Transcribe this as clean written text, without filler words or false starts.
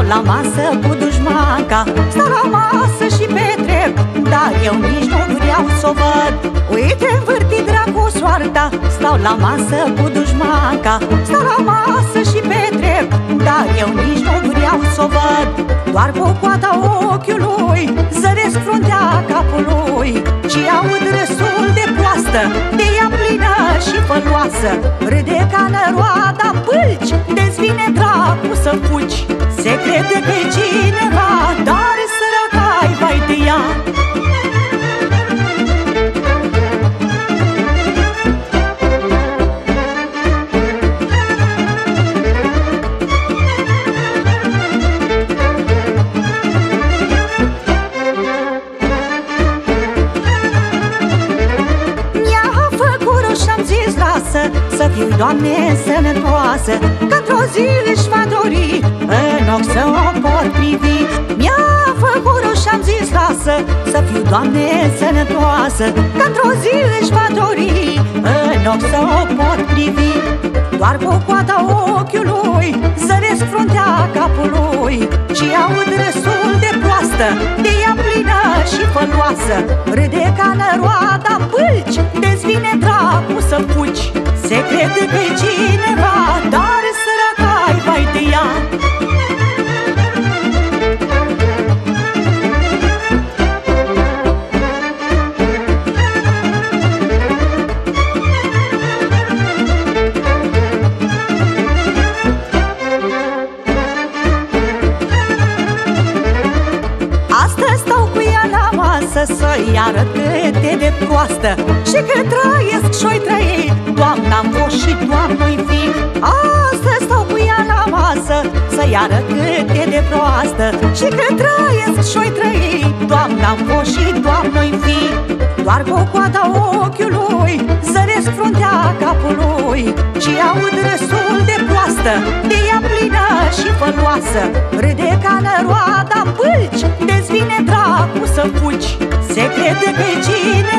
la masă cu dușmanca, stau la masă și petrec, dar eu nici nu vreau să o văd. Uite, învârti dracu soarta, stau la masă cu dușmanca, stau la masă și petrec, dar eu nici nu vreau să o văd. Doar cu coada ochiului zăresc fruntea capului și aud râsul de proastă, de ea plină și făloasă. Râde ca năroada pâlci, dezvine dracu să fugi. Se crede că-i cineva, dar săracai vai de ea. Să fiu, Doamne, sănătoasă, că într-o zi își va dori, în ochi să o pot privi. Mi-a făcut rost și-am zis, lasă, să fiu, Doamne, sănătoasă, că într-o zi își va dori, în ochi să o pot privi. Doar cu coada ochiului zăresc fruntea capului și aud râsul de proastă, de ea plină și făloasă. Râde ca năroada pâlci, dezvine dracu să fugi. Se crede că-i cineva, dar săracai vai de ea. Astăzi stau cu ea la masă să-i arăt cât e de proastă și că trăiesc și-o-i trăi, doamna-n fost și doamnă-i fi. Astăzi stau cu ea la masă să-i arăt cât e de proastă și că trăiesc și-o-i trăi, doamna-n fost și doamnă-i fi. Doar cu coada ochiului zăresc fruntea capului și aud râsul de proastă, de ea plină și făloasă. Râde ca năroada pâlci, dezvine dracu să fugi. Se crede că-i cine